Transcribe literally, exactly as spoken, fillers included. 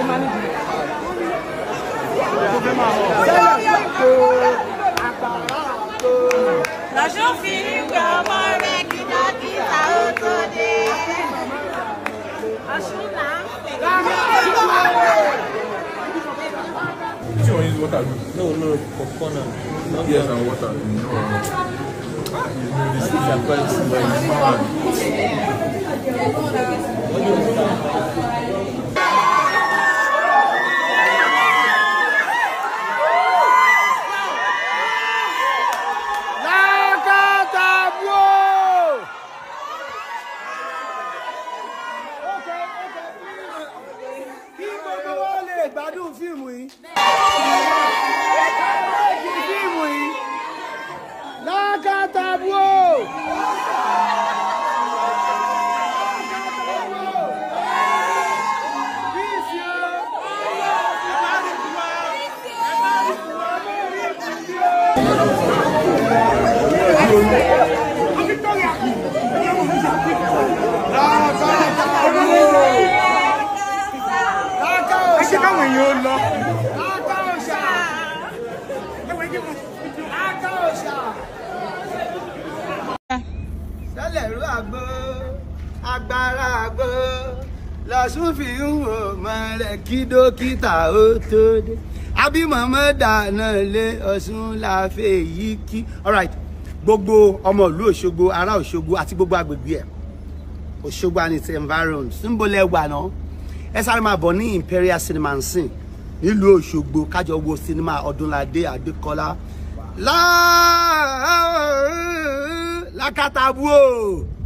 Lọ́jọ́ fi ń gbé ọmọ rẹ̀ kí dókítà ó tó dé. Ọ̀ṣun là ń pè. Which one is water? No, no, popcorn. Yes, and water. No. This is a question. Gbádùn fíìmù yìí. Fíìmù yìí. Lákàtàbúò. Sẹ́lẹ̀rú àgbo, agbára àgbo, lọ́sùn fi ń wò mọ́lẹ̀ kí dókítà ó tó dé. Abímọ̀mọ́ dáná lé Ọ̀ṣun la fẹ́ yìí kí. All right, gbogbo ọmọ ìlú Òṣogbo, ará Òṣogbo àti gbogbo agbègbè ẹ̀. Òṣogbo and its environs. Níbo lẹ wà náà? Ẹ sáré máa bọ̀ ní Imperial Cinema and Sin nílùú Òṣogbo kájọ wo sinimá Ọdúnládé Adékọ́lá. Lákàtàbúò.